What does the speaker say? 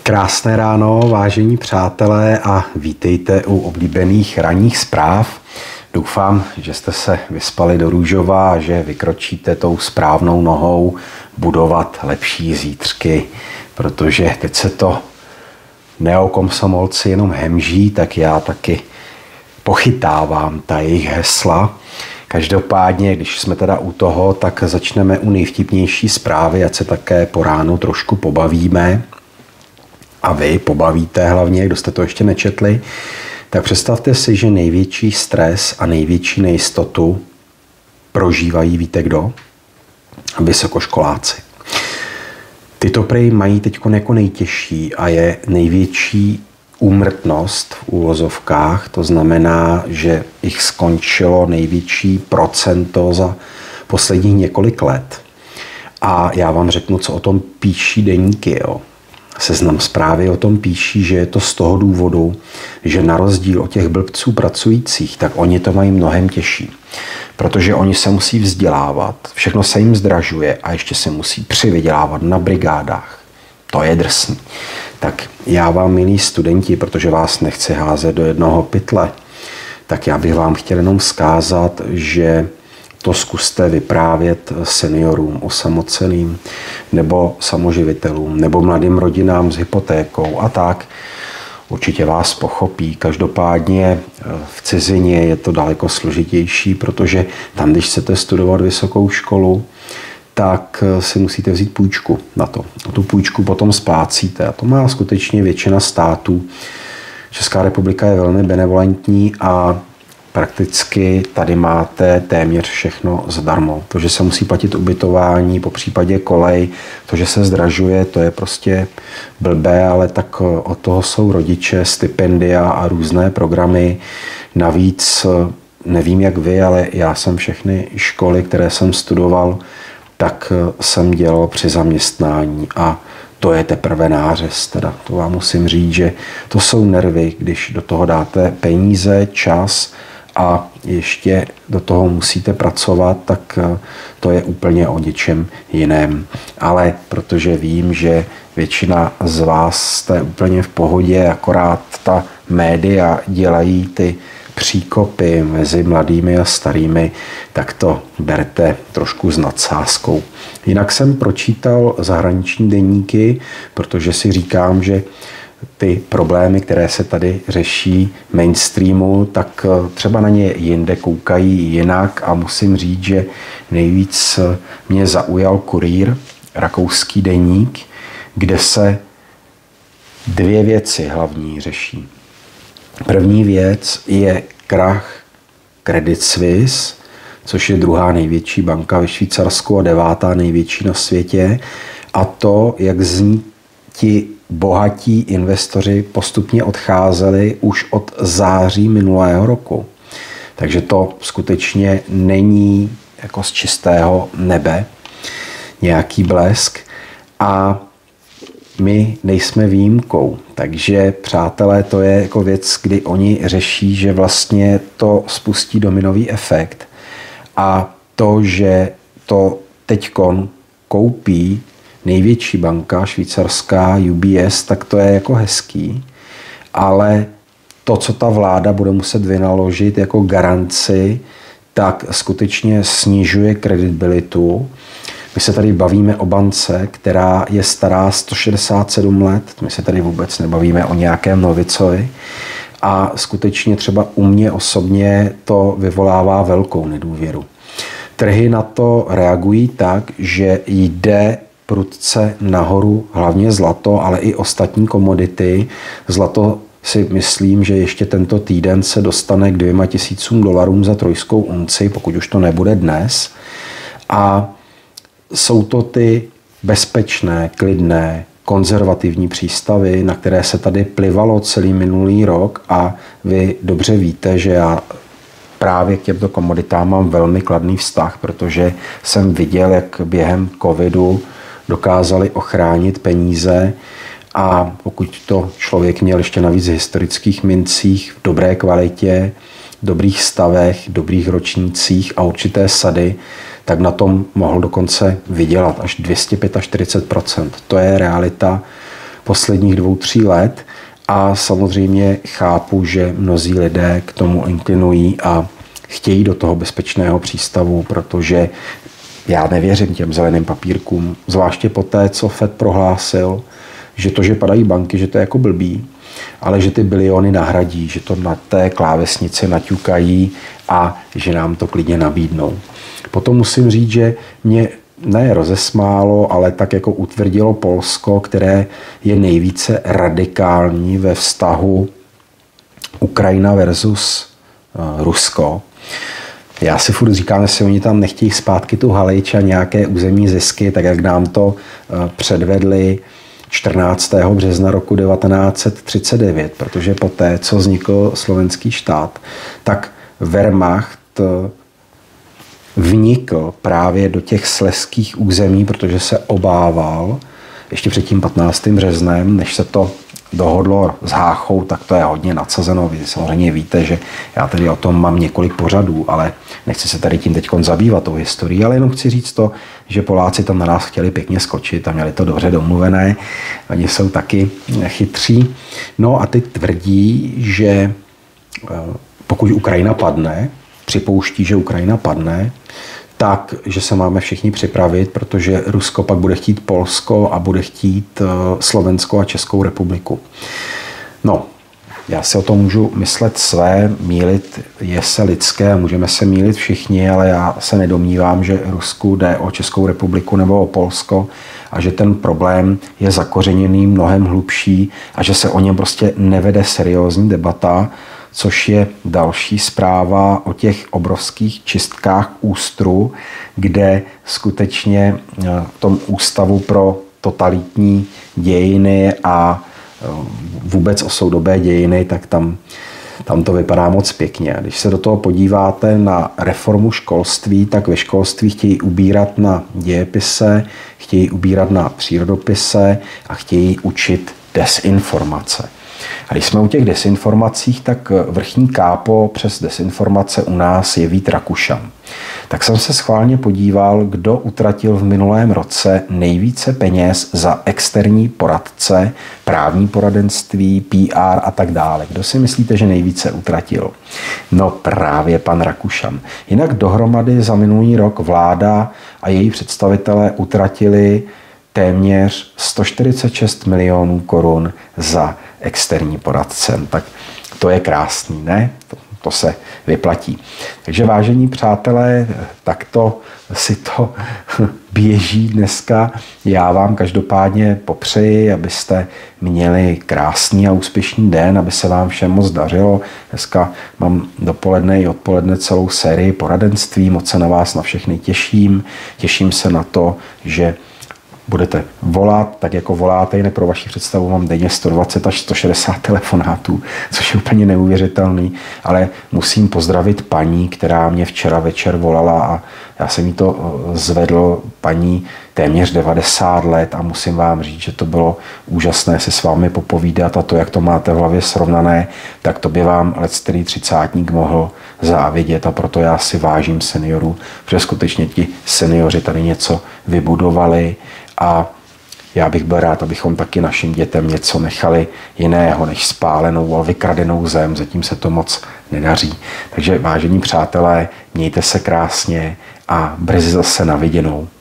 Krásné ráno, vážení přátelé, a vítejte u oblíbených ranních zpráv. Doufám, že jste se vyspali do růžova a že vykročíte tou správnou nohou budovat lepší zítřky, protože teď se to neokomsomolci jenom hemží, tak já taky pochytávám ta jejich hesla. Každopádně, když jsme teda u toho, tak začneme u nejvtipnější zprávy, ať se také po ránu trošku pobavíme. A vy pobavíte hlavně, kdo jste to ještě nečetli, tak představte si, že největší stres a největší nejistotu prožívají, víte kdo? Vysokoškoláci. Ty to prej mají teď jako nejtěžší a je největší úmrtnost v úvozovkách, to znamená, že jich skončilo největší procento za posledních několik let. A já vám řeknu, co o tom píší deníky, jo. Seznam Zprávy o tom píší, že je to z toho důvodu, že na rozdíl od těch blbců pracujících, tak oni to mají mnohem těžší. Protože oni se musí vzdělávat, všechno se jim zdražuje a ještě se musí přivydělávat na brigádách. To je drsný. Tak já vám, milí studenti, protože vás nechci házet do jednoho pytle, tak já bych vám chtěl jenom vzkázat, že to zkuste vyprávět seniorům, osamoceným, nebo samoživitelům, nebo mladým rodinám s hypotékou a tak. Určitě vás pochopí. Každopádně v cizině je to daleko složitější, protože tam, když chcete studovat vysokou školu, tak si musíte vzít půjčku na to. A tu půjčku potom splácíte. A to má skutečně většina států. Česká republika je velmi benevolentní a prakticky tady máte téměř všechno zadarmo. To, že se musí platit ubytování, po případě kolej, to, že se zdražuje, to je prostě blbé, ale tak od toho jsou rodiče, stipendia a různé programy. Navíc nevím jak vy, ale já jsem všechny školy, které jsem studoval, tak jsem dělal při zaměstnání a to je teprve nářez. Teda to vám musím říct, že to jsou nervy, když do toho dáte peníze, čas a ještě do toho musíte pracovat, tak to je úplně o něčem jiném. Ale protože vím, že většina z vás jste úplně v pohodě, akorát ta média dělají ty příkopy mezi mladými a starými, tak to berte trošku s nadsázkou. Jinak jsem pročítal zahraniční deníky, protože si říkám, že ty problémy, které se tady řeší mainstreamu, tak třeba na ně jinde koukají jinak a musím říct, že nejvíc mě zaujal Kurýr, rakouský deník, kde se dvě věci hlavní řeší. První věc je krach Credit Suisse, což je druhá největší banka ve Švýcarsku a devátá největší na světě, a to, jak z ní ti bohatí investoři postupně odcházeli už od září minulého roku. Takže to skutečně není jako z čistého nebe nějaký blesk a my nejsme výjimkou. Takže, přátelé, to je jako věc, kdy oni řeší, že vlastně to spustí dominový efekt a to, že to teďkon koupí největší banka švýcarská UBS, tak to je jako hezký, ale to, co ta vláda bude muset vynaložit jako garanci, tak skutečně snižuje kredibilitu. My se tady bavíme o bance, která je stará 167 let, my se tady vůbec nebavíme o nějakém novicovi a skutečně třeba u mě osobně to vyvolává velkou nedůvěru. Trhy na to reagují tak, že jde prudce nahoru hlavně zlato, ale i ostatní komodity. Zlato si myslím, že ještě tento týden se dostane k $2,000 za trojskou unci, pokud už to nebude dnes. A jsou to ty bezpečné, klidné, konzervativní přístavy, na které se tady plivalo celý minulý rok a vy dobře víte, že já právě k těmto komoditám mám velmi kladný vztah, protože jsem viděl, jak během covidu dokázali ochránit peníze a pokud to člověk měl ještě navíc v historických mincích v dobré kvalitě, dobrých stavech, dobrých ročnících a určité sady, tak na tom mohl dokonce vydělat až 245%. To je realita, posledních 2-3 let a samozřejmě chápu, že mnozí lidé k tomu inklinují a chtějí do toho bezpečného přístavu, protože já nevěřím těm zeleným papírkům, zvláště po té, co Fed prohlásil, že to, že padají banky, že to je jako blbý, ale že ty biliony nahradí, že to na té klávesnici naťukají a že nám to klidně nabídnou. Potom musím říct, že mě ne rozesmálo, ale tak jako utvrdilo Polsko, které je nejvíce radikální ve vztahu Ukrajina versus Rusko. Já si furt říkám, jestli oni tam nechtějí zpátky tu Halič a nějaké územní zisky, tak jak nám to předvedli 14. března roku 1939, protože poté, co vznikl slovenský štát, tak Wehrmacht vnikl právě do těch slezských území, protože se obával ještě před tím 15. březnem, než se to dohodlo s Háchou, tak to je hodně nadsazeno. Vy samozřejmě víte, že já tady o tom mám několik pořadů, ale nechci se tady tím teď zabývat tou historií, ale jenom chci říct to, že Poláci tam na nás chtěli pěkně skočit a měli to dobře domluvené. Oni jsou taky chytří. No a teď tvrdí, že pokud Ukrajina padne, připouští, že Ukrajina padne, tak, že se máme všichni připravit, protože Rusko pak bude chtít Polsko a bude chtít Slovensko a Českou republiku. No, já si o tom můžu myslet své, mýlit je se lidské, můžeme se mýlit všichni, ale já se nedomnívám, že Rusku jde o Českou republiku nebo o Polsko a že ten problém je zakořeněný mnohem hlubší a že se o něm prostě nevede seriózní debata, což je další zpráva o těch obrovských čistkách ÚSTRu, kde skutečně v tom Ústavu pro totalitní dějiny a vůbec o soudobé dějiny, tak tam to vypadá moc pěkně. Když se do toho podíváte na reformu školství, tak ve školství chtějí ubírat na dějepise, chtějí ubírat na přírodopise a chtějí učit desinformace. A když jsme u těch desinformacích, tak vrchní kápo přes desinformace u nás je Vít Rakušan. Tak jsem se schválně podíval, kdo utratil v minulém roce nejvíce peněz za externí poradce, právní poradenství, PR a tak dále. Kdo si myslíte, že nejvíce utratil? No právě pan Rakušan. Jinak dohromady za minulý rok vláda a její představitelé utratili téměř 146 milionů korun za externí poradce. Tak to je krásný, ne? To se vyplatí. Takže vážení přátelé, takto si to běží dneska. Já vám každopádně popřeji, abyste měli krásný a úspěšný den, aby se vám všem moc dařilo. Dneska mám dopoledne i odpoledne celou sérii poradenství, moc se na vás na všechny těším. Těším se na to, že budete volat, tak jako voláte, jinak pro vaši představu mám denně 120 až 160 telefonátů, což je úplně neuvěřitelný, ale musím pozdravit paní, která mě včera večer volala a já jsem jí to zvedl, paní téměř 90 let a musím vám říct, že to bylo úžasné se s vámi popovídat a to, jak to máte v hlavě srovnané, tak to by vám leckterý třicátník mohl závidět a proto já si vážím seniorů, protože skutečně ti seniori tady něco vybudovali a já bych byl rád, abychom taky našim dětem něco nechali jiného než spálenou a vykradenou zem. Zatím se to moc nedaří. Takže vážení přátelé, mějte se krásně a brzy zase na viděnou.